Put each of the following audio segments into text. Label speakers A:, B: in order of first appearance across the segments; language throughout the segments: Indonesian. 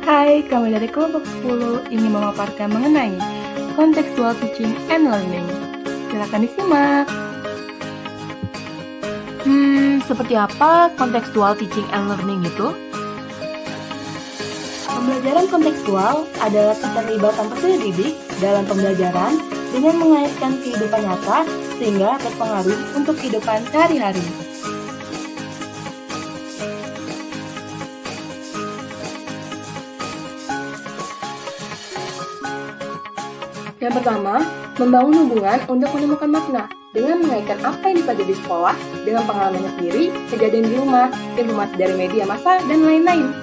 A: Hai, kami dari kelompok 10 ingin memaparkan mengenai contextual teaching and learning. Silakan disimak.
B: Seperti apa contextual teaching and learning itu?
A: Pembelajaran kontekstual adalah keterlibatan peserta didik dalam pembelajaran dengan mengaitkan kehidupan nyata sehingga berpengaruh untuk kehidupan sehari-hari. Yang pertama, membangun hubungan untuk menemukan makna dengan mengaitkan apa yang dipelajari di sekolah dengan pengalamannya sendiri, kejadian di rumah, informasi dari media massa, dan lain-lain.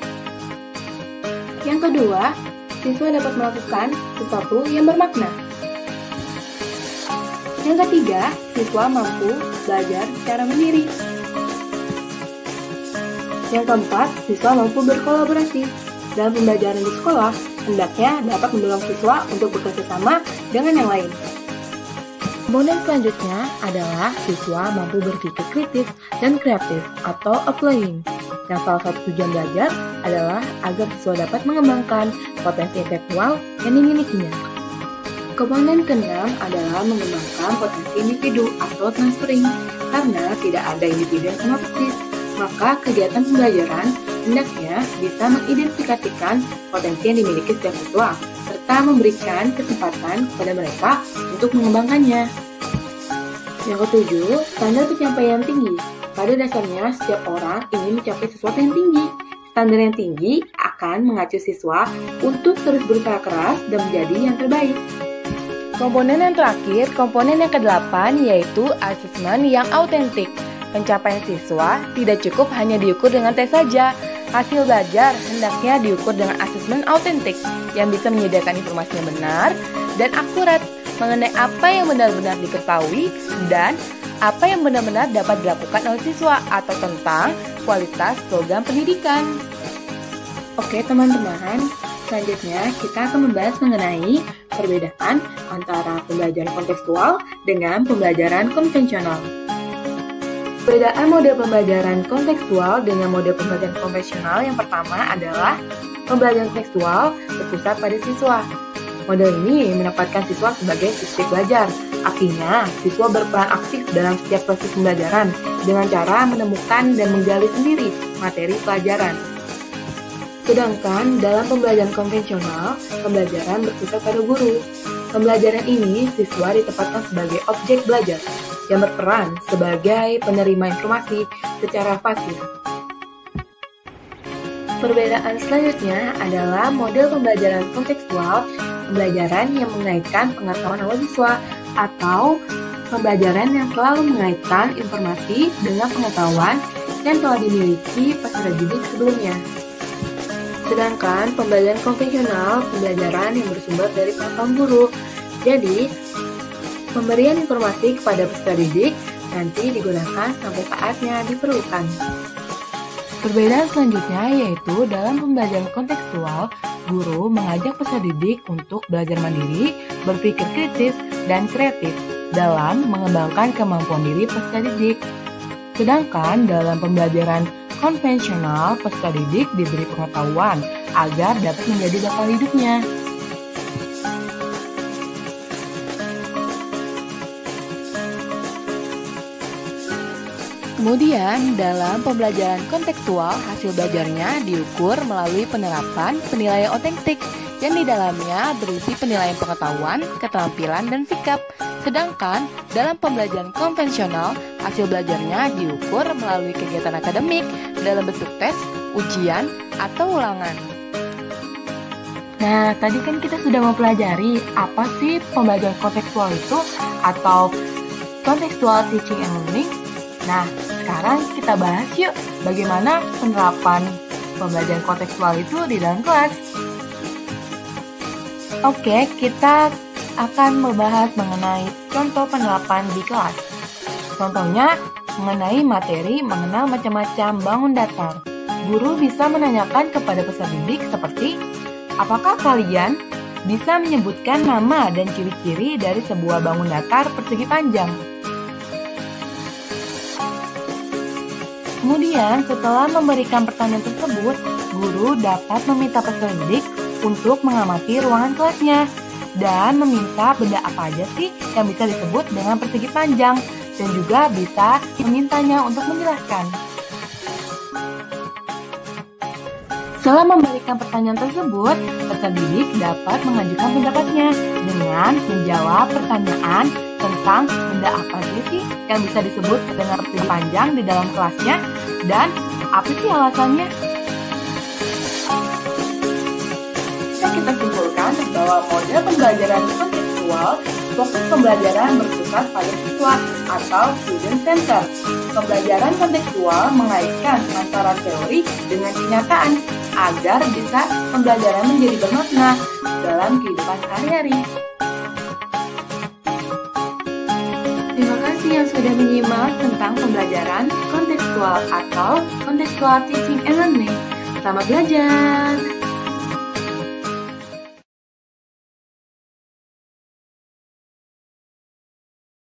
A: Yang kedua, siswa dapat melakukan sesuatu yang bermakna. Yang ketiga, siswa mampu belajar secara mandiri. Yang keempat, siswa mampu berkolaborasi. Dalam pembelajaran di sekolah, hendaknya dapat mendorong siswa untuk bekerja sama dengan yang lain.
B: Komponen selanjutnya adalah siswa mampu berpikir kritis dan kreatif atau applying. Yang salah satu tujuan belajar adalah agar siswa dapat mengembangkan potensi intelektual yang dimilikinya.
A: Komponen keenam adalah mengembangkan potensi individu atau transferring. Karena tidak ada individu yang sama persis, maka kegiatan pembelajaran hendaknya bisa mengidentifikasikan potensi yang dimiliki setiap siswa, serta memberikan kesempatan kepada mereka untuk mengembangkannya. Yang ketujuh, standar pencapaian tinggi. Pada dasarnya, setiap orang ingin mencapai sesuatu yang tinggi. Standar yang tinggi akan mengacu siswa untuk terus berusaha keras dan menjadi yang terbaik.
B: Komponen yang terakhir, komponen yang ke-8, yaitu asesmen yang autentik. Pencapaian siswa tidak cukup hanya diukur dengan tes saja. Hasil belajar hendaknya diukur dengan asesmen autentik yang bisa menyediakan informasi yang benar dan akurat mengenai apa yang benar-benar diketahui dan apa yang benar-benar dapat dilakukan oleh siswa atau tentang kualitas program pendidikan.
A: Oke teman-teman, selanjutnya kita akan membahas mengenai perbedaan antara pembelajaran kontekstual dengan pembelajaran konvensional. Perbedaan model pembelajaran kontekstual dengan model pembelajaran konvensional yang pertama adalah pembelajaran kontekstual berpusat pada siswa. Model ini menempatkan siswa sebagai subjek belajar. Artinya, siswa berperan aktif dalam setiap proses pembelajaran dengan cara menemukan dan menggali sendiri materi pelajaran. Sedangkan dalam pembelajaran konvensional, pembelajaran berpusat pada guru. Pembelajaran ini, siswa ditempatkan sebagai objek belajar yang berperan sebagai penerima informasi secara pasif. Perbedaan selanjutnya adalah model pembelajaran kontekstual, pembelajaran yang mengaitkan pengetahuan awal siswa, atau pembelajaran yang selalu mengaitkan informasi dengan pengetahuan yang telah dimiliki peserta didik sebelumnya. Sedangkan pembelajaran konvensional, pembelajaran yang bersumber dari pengetahuan guru. Jadi, pemberian informasi kepada peserta didik nanti digunakan sampai saatnya diperlukan.
B: Perbedaan selanjutnya yaitu dalam pembelajaran kontekstual, guru mengajak peserta didik untuk belajar mandiri, berpikir kritis, dan kreatif dalam mengembangkan kemampuan diri peserta didik. Sedangkan dalam pembelajaran konvensional, peserta didik diberi pengetahuan agar dapat menjadi bekal hidupnya. Kemudian, dalam pembelajaran kontekstual, hasil belajarnya diukur melalui penerapan penilaian otentik yang di dalamnya berisi penilaian pengetahuan, keterampilan, dan sikap. Sedangkan, dalam pembelajaran konvensional, hasil belajarnya diukur melalui kegiatan akademik dalam bentuk tes, ujian, atau ulangan.
A: Nah, tadi kan kita sudah mempelajari apa sih pembelajaran kontekstual itu atau contextual teaching and learning. Nah, sekarang kita bahas yuk bagaimana penerapan pembelajaran kontekstual itu di dalam kelas. Oke, kita akan membahas mengenai contoh penerapan di kelas. Contohnya, mengenai materi mengenal macam-macam bangun datar. Guru bisa menanyakan kepada peserta didik seperti, apakah kalian bisa menyebutkan nama dan ciri-ciri dari sebuah bangun datar persegi panjang?
B: Kemudian, setelah memberikan pertanyaan tersebut, guru dapat meminta peserta didik untuk mengamati ruangan kelasnya dan meminta benda apa aja sih yang bisa disebut dengan persegi panjang, dan juga bisa memintanya untuk menjelaskan. Setelah memberikan pertanyaan tersebut, peserta didik dapat mengajukan pendapatnya dengan menjawab pertanyaan tentang benda apa sih yang bisa disebut dengan persegi panjang di dalam kelasnya dan apa sih alasannya.
A: Bisa kita simpulkan bahwa model pembelajaran kontekstual fokus pembelajaran berpusat pada siswa atau student center. Pembelajaran kontekstual mengaitkan antara teori dengan kenyataan agar bisa pembelajaran menjadi bermakna dalam kehidupan sehari-hari. Terima kasih yang sudah menyimak tentang pembelajaran kontekstual atau contextual teaching and learning. Selamat belajar!